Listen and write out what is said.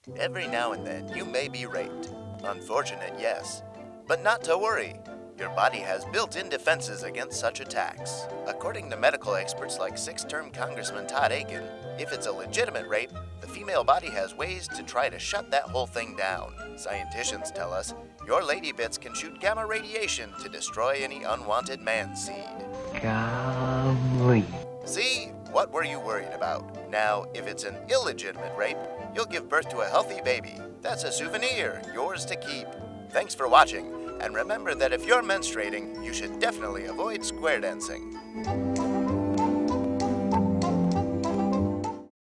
Every now and then, you may be raped. Unfortunate, yes. But not to worry. Your body has built-in defenses against such attacks. According to medical experts like 6th-term Congressman Todd Akin, if it's a legitimate rape, the female body has ways to try to shut that whole thing down. Scientists tell us your lady bits can shoot gamma radiation to destroy any unwanted man seed. Golly. See? What were you worried about? Now, if it's an illegitimate rape, you'll give birth to a healthy baby. That's a souvenir, yours to keep. Thanks for watching. And remember that if you're menstruating, you should definitely avoid square dancing.